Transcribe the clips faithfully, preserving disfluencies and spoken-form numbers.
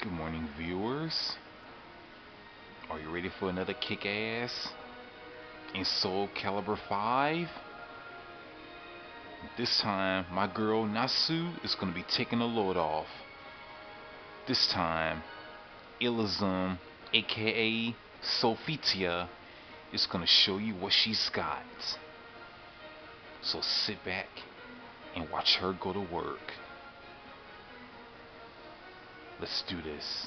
Good morning, viewers. Are you ready for another kick-ass in Soul Calibur five? This time, my girl Nasu is going to be taking the load off. This time, Ilizum, aka Sophitia, is going to show you what she's got. So sit back and watch her go to work. Let's do this.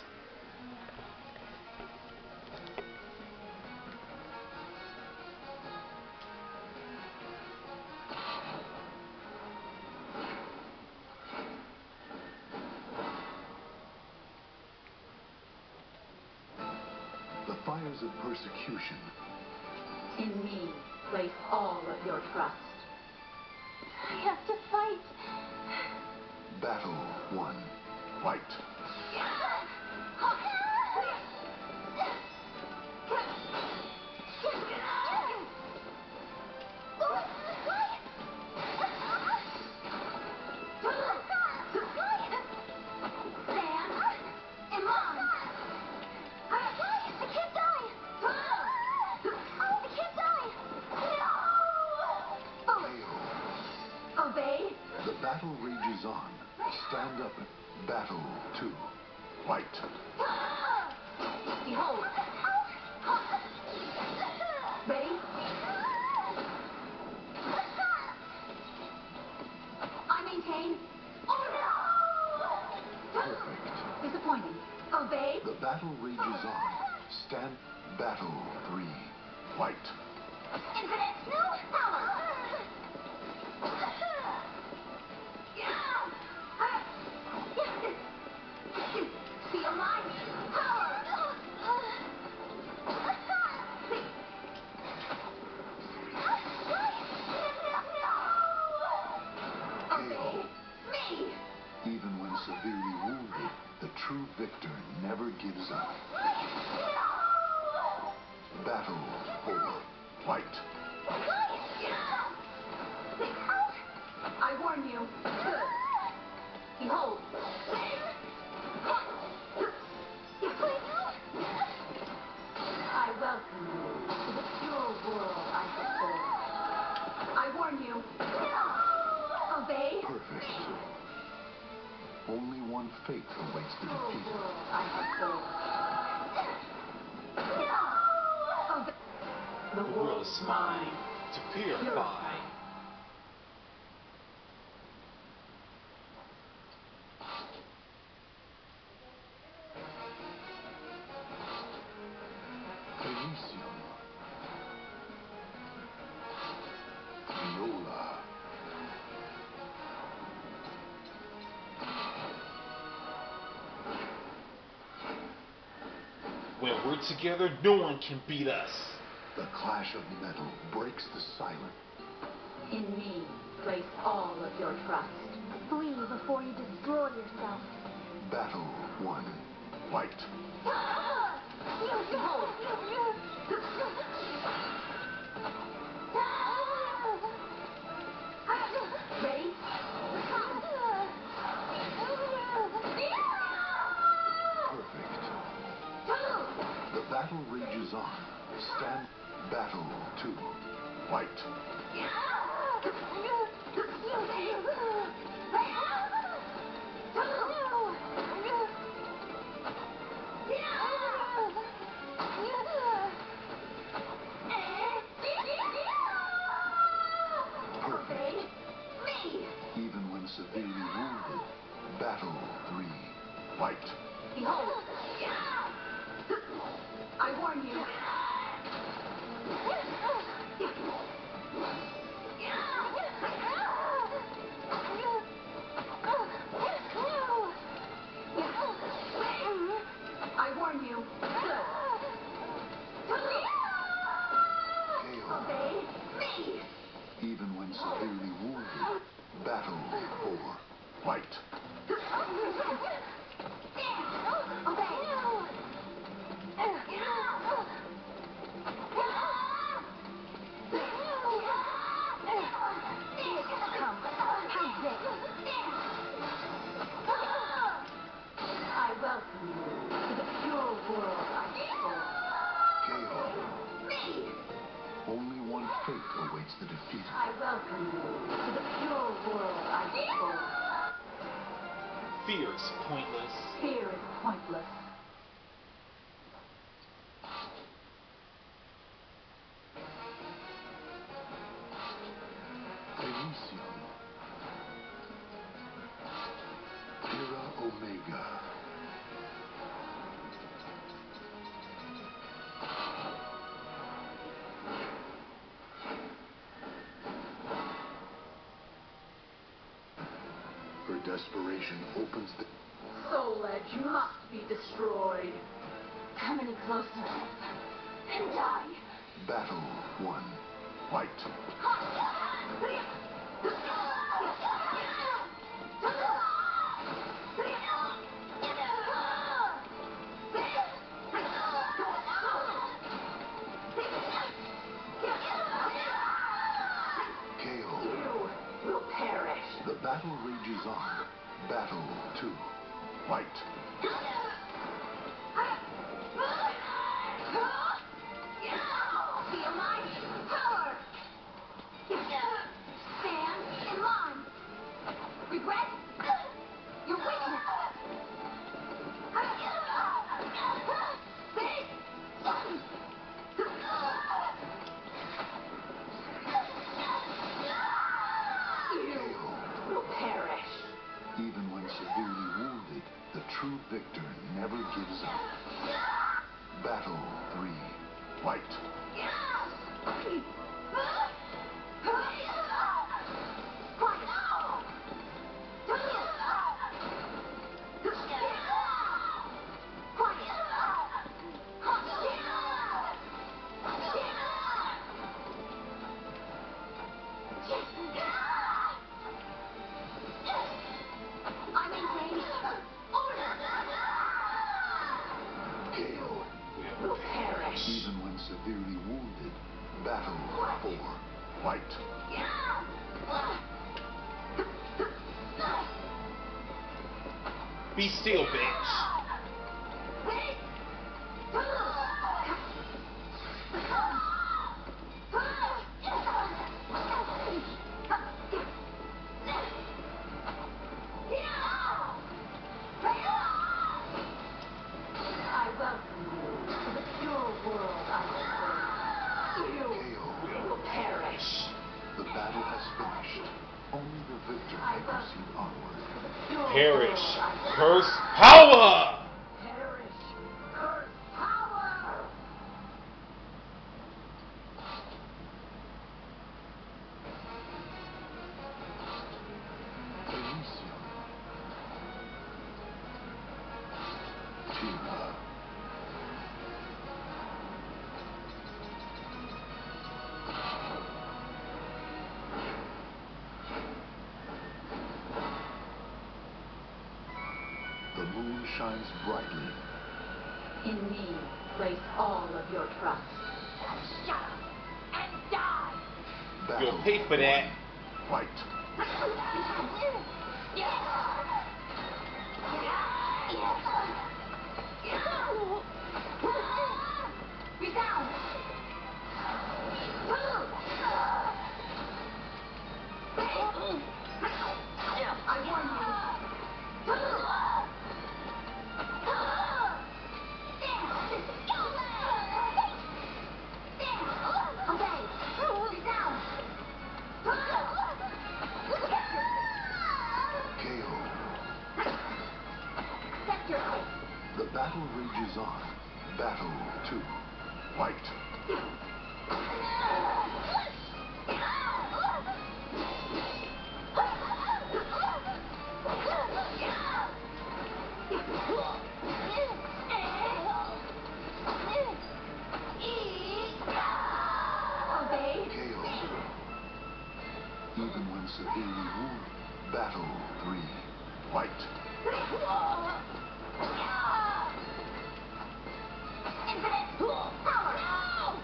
The fires of persecution. In me, place all of your trust. I have to fight. Battle one. Fight. The battle rages on. Stand up. Battle two. Fight. Behold. Ready? I maintain. Oh no! Perfect. Disappointing. Obey. The battle rages on. Stand. Battle three. Fight. Infinite no power. Feel my power. Obey me. Even when severely wounded, the true victor never gives up. Battle four. Fight. I warn you. Good. Behold. I welcome you to the pure world I have formed. I warn you. Obey. Perfect. Only one fate awaits the Pure defeated. world I have formed. Obey. The world is mine to purify. Elysium. Viola. When we're together, no one can beat us. The clash of metal breaks the silence. In me, place all of your trust. Flee before you destroy yourself. Battle one. Fight. Behold. Ready? Perfect. The battle rages on. Stand. Battle two. Fight. Obey me. Even when severely wounded. Battle three. Fight. Behold. I warn you. I warn you. Obey me. Even when severely wounded. Battle four. Fight. I welcome you Fear is pointless. Fear is pointless. Elysium. Terra Omega. Her desperation opens the... Soul Edge must be destroyed. Come any closer and die. Battle one. Fight. You will perish. The battle rages on. Battle two. Fight. Feel my power. Stand in line. Regret your weakness. You will perish. Even when severely wounded, the true victor never gives up. Battle three. Fight. I maintain order. K O. Will perish. Even when severely wounded. Battle four. Fight. Be still, bitch. I welcome you to the pure world I have served. You will perish. The battle has finished. Only the victor may proceed onward. Pure Perish. world I have Curse power! Perish. Curse power. Elysium. Terra. The moon shines brightly. In me, place all of your trust. Shut up and die. Battle You'll pay for that. Fight. Resound. I warn you. Obey. Resound. K O. Sector. The battle rages on. Battle two. Fight. Obey. K O. Even when severely wounded. Battle three. Fight. Infinite power.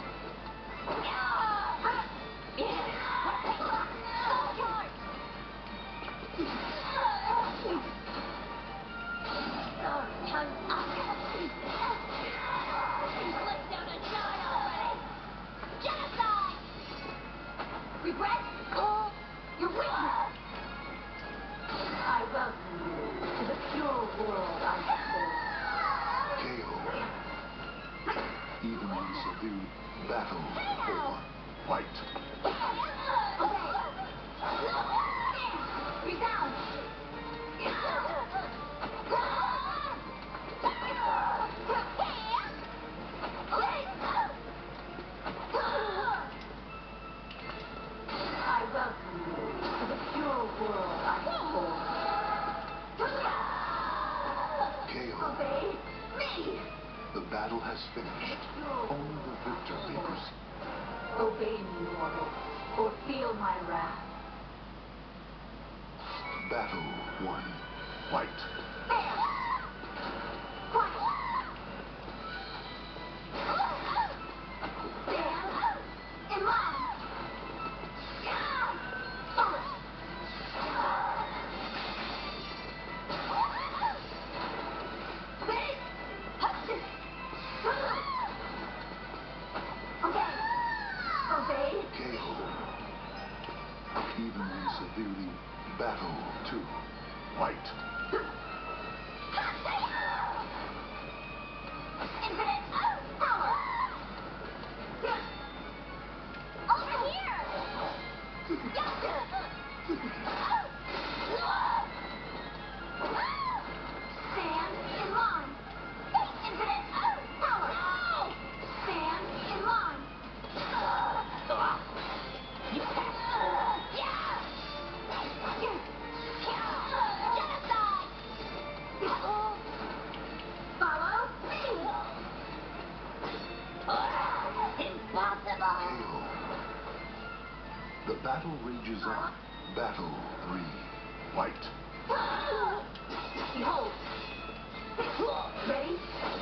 Regret your weakness. I welcome you to the pure is finished. Only the victor may proceed. Obey me, mortal, or feel my wrath. Battle one. Fight. K O. Evenly, severely. Battle two. Fight. K O. The battle rages on. Battle three. Fight. Behold. Ready?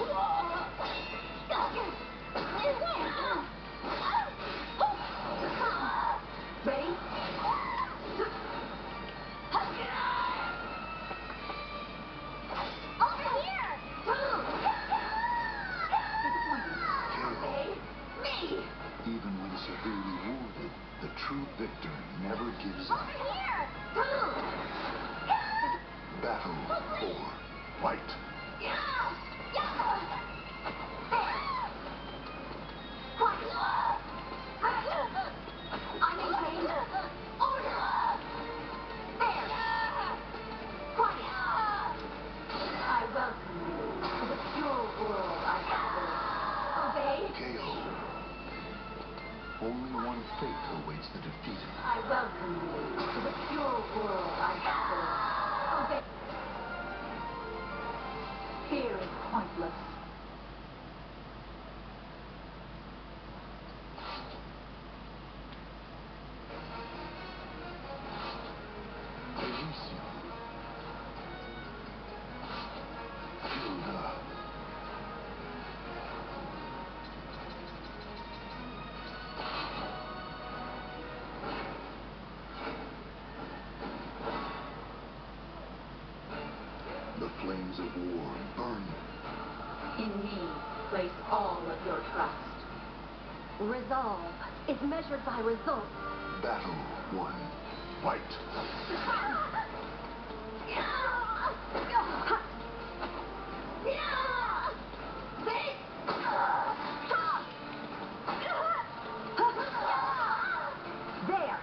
Ready? Over here! Disappointing. Me! Even when severely wounded, the true victor never gives up. Battle four. Fight. I maintain order. There. Quiet. I welcome you to the pure world I have built. Obey. K O. Only one fate awaits the defeated. I welcome you to the pure world I have built. Obey. Fear is pointless. Elysium. Hilda. The flames of war burn. In me, place all of your trust. Resolve is measured by results. Battle one. Fight. There.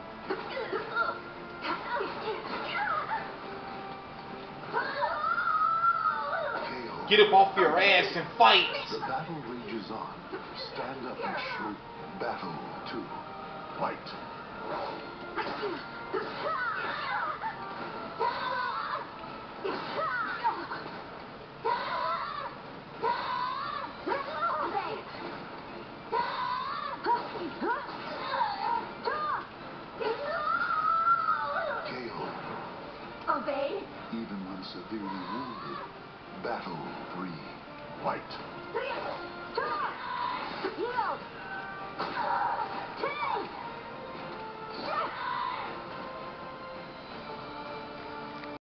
K O. Get up off your ass and fight! The battle rages on. Stand up and show. Battle two. Fight. K O. Obey. Even when severely wounded. Battle three. Fight. Yield. Take.